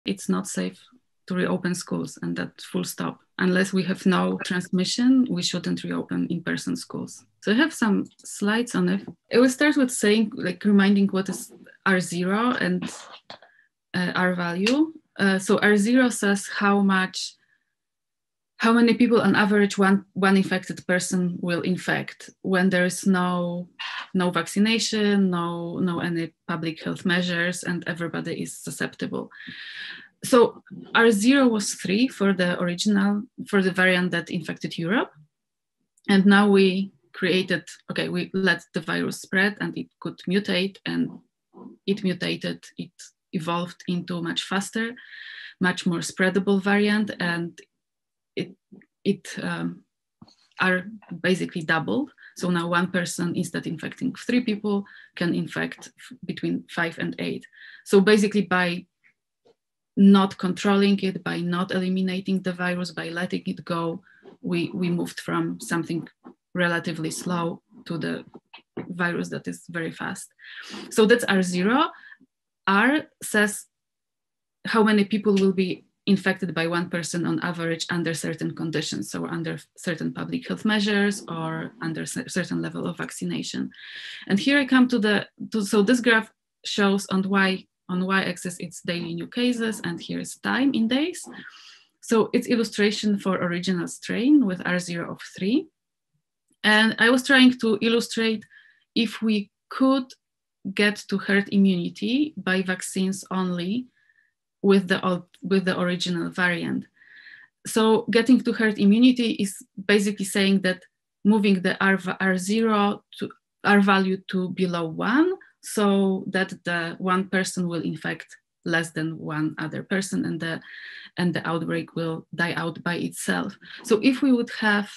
it's not safe to reopen schools, and that full stop. Unless we have no transmission, we shouldn't reopen in-person schools. So I have some slides on it. I will start with saying, like, reminding what is R0 and R value. So R0 says how many people on average one infected person will infect when there is no vaccination, no any public health measures, and everybody is susceptible. So R0 was 3 for the variant that infected Europe. And now we created, okay, we let the virus spread and it could mutate, and it mutated, it evolved into a much faster, much more spreadable variant, and it are basically doubled. So now one person, instead of infecting 3 people, can infect between 5 and 8. So basically by not controlling it, by not eliminating the virus, by letting it go, we moved from something relatively slow to the virus that is very fast. So that's R0. R says how many people will be infected by one person on average under certain conditions, so under certain public health measures or under certain level of vaccination. And here I come so this graph shows on y-axis it's daily new cases, and here is time in days. So it's illustration for original strain with R0 of 3. And I was trying to illustrate if we could get to herd immunity by vaccines only with the original variant. So getting to herd immunity is basically saying that moving the R0 to R value to below 1, so that the one person will infect less than one other person, and the outbreak will die out by itself. So if we would have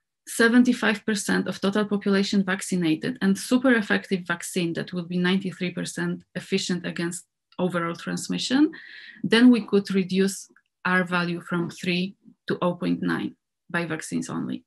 75% of total population vaccinated and super effective vaccine that will be 93% efficient against overall transmission, then we could reduce R value from 3 to 0.9 by vaccines only.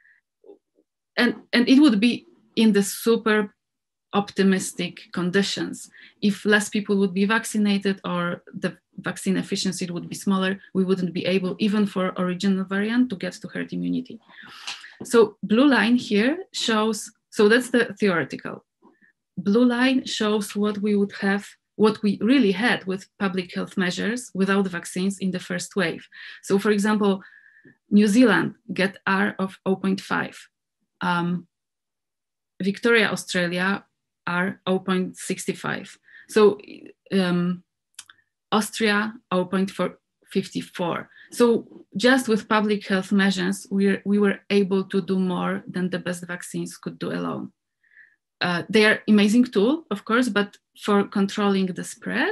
And it would be in the super optimistic conditions. If less people would be vaccinated or the vaccine efficiency would be smaller, we wouldn't be able, even for original variant, to get to herd immunity. So blue line here shows, so that's the theoretical. Blue line shows what we would have, what we really had with public health measures without vaccines in the first wave. So for example, New Zealand get R of 0.5. Victoria, Australia are 0.65. So Austria 0.54. So just with public health measures, we were able to do more than the best vaccines could do alone. They are amazing tool, of course, but for controlling the spread,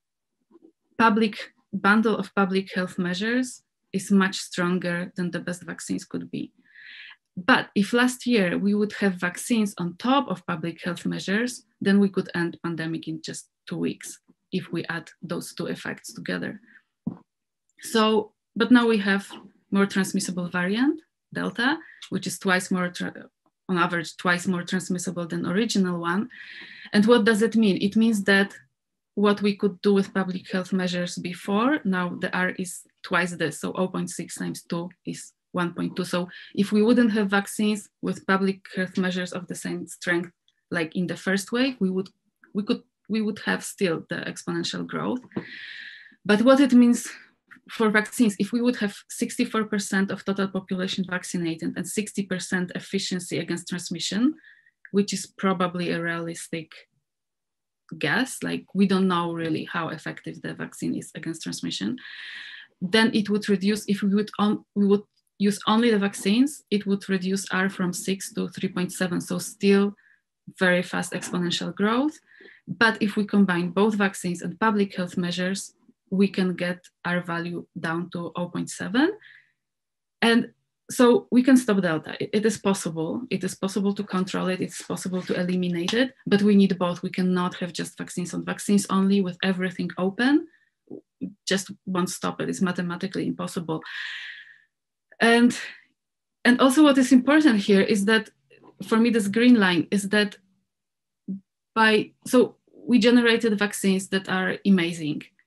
bundle of public health measures is much stronger than the best vaccines could be. But if last year we would have vaccines on top of public health measures, then we could end pandemic in just 2 weeks if we add those two effects together. So, but now we have more transmissible variant, Delta, which is twice more, on average, twice more transmissible than original one. And what does it mean? It means that what we could do with public health measures before, now the R is twice this, so 0.6 times 2 is 1.2. So if we wouldn't have vaccines with public health measures of the same strength, like in the first wave, we would have still the exponential growth. But what it means for vaccines, if we would have 64% of total population vaccinated and 60% efficiency against transmission, which is probably a realistic guess, like we don't know really how effective the vaccine is against transmission, then it would reduce, if we would use only the vaccines, it would reduce R from 6 to 3.7, so still very fast exponential growth. But if we combine both vaccines and public health measures, we can get R value down to 0.7. And so we can stop Delta. It is possible. It is possible to control it. It's possible to eliminate it, but we need both. We cannot have just vaccines on vaccines only with everything open. Just won't stop it. It's mathematically impossible. And also what is important here is that, for me, this green line is that so we generated vaccines that are amazing.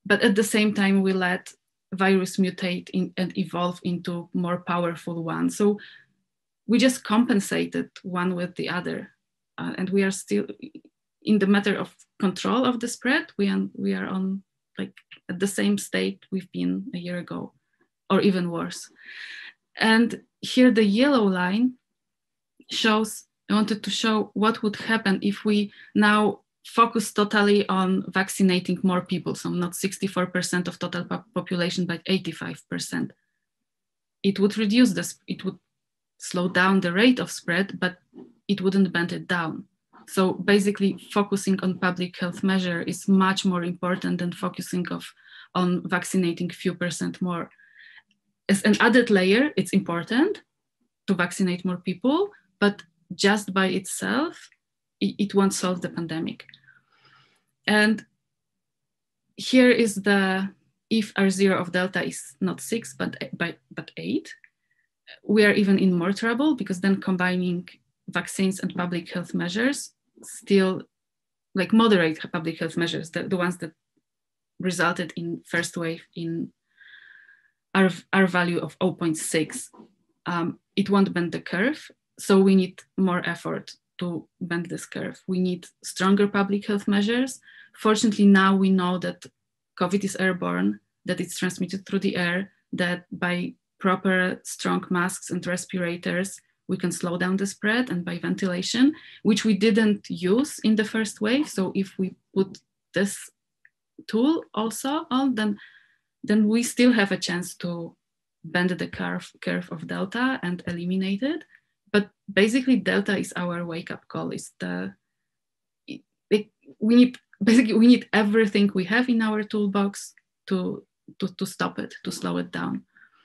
But at the same time, we let virus mutate and evolve into more powerful ones. So we just compensated one with the other. And we are still, in the matter of control of the spread, we are on like at the same state we've been a year ago, or even worse. And here the yellow line shows, I wanted to show what would happen if we now focus totally on vaccinating more people. So not 64% of total population, but 85%. It would reduce this, it would slow down the rate of spread, but it wouldn't bend it down. So basically focusing on public health measure is much more important than focusing on vaccinating few percent more. As an added layer, it's important to vaccinate more people, but just by itself, it won't solve the pandemic. And here is the, if R0 of Delta is not 6, but 8, we are even in more trouble, because then combining vaccines and public health measures, still like moderate public health measures, the ones that resulted in first wave in R value of 0.6, it won't bend the curve. So we need more effort to bend this curve. We need stronger public health measures. Fortunately, now we know that COVID is airborne, that it's transmitted through the air, that by proper strong masks and respirators, we can slow down the spread, and by ventilation, which we didn't use in the first wave. So if we put this tool also on, then we still have a chance to bend the curve of Delta and eliminate it. But basically, Delta is our wake-up call. We need everything we have in our toolbox to stop it, to slow it down.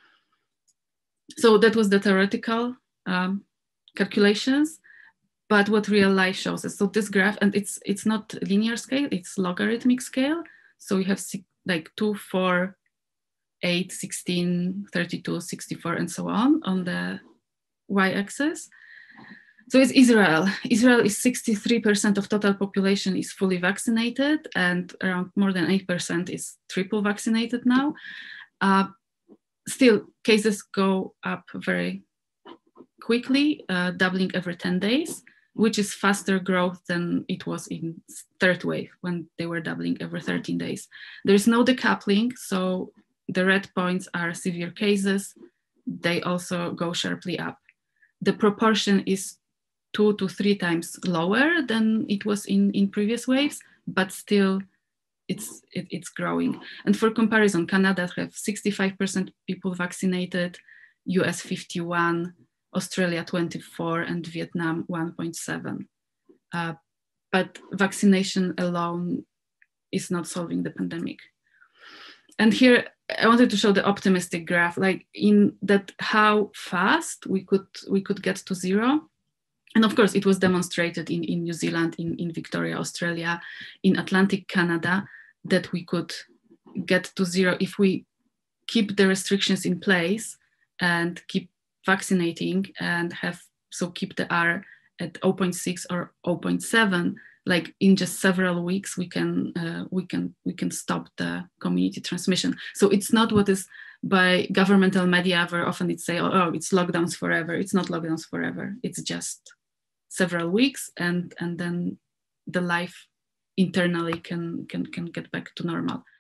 So that was the theoretical calculations, but what real life shows us. So this graph, and it's not linear scale, it's logarithmic scale. So you have like 2, 4, 8, 16, 32, 64, and so on the y-axis. So it's Israel. Israel is 63% of total population is fully vaccinated, and around more than 8% is triple vaccinated now. Still, cases go up very quickly, doubling every 10 days, which is faster growth than it was in third wave, when they were doubling every 13 days. There's no decoupling, so the red points are severe cases. They also go sharply up. The proportion is 2 to 3 times lower than it was in previous waves, but still it's growing. And for comparison, Canada have 65% people vaccinated, US 51, Australia 24, and Vietnam 1.7. But vaccination alone is not solving the pandemic. And here I wanted to show the optimistic graph, like in that how fast we could get to 0. And of course, it was demonstrated in New Zealand, in Victoria, Australia, in Atlantic Canada, that we could get to 0 if we keep the restrictions in place and keep vaccinating and keep the R at 0.6 or 0.7. Like in just several weeks, we can stop the community transmission. So it's not what is by governmental media where often it's say, oh, it's lockdowns forever. It's not lockdowns forever. It's just several weeks, and then the life internally can get back to normal.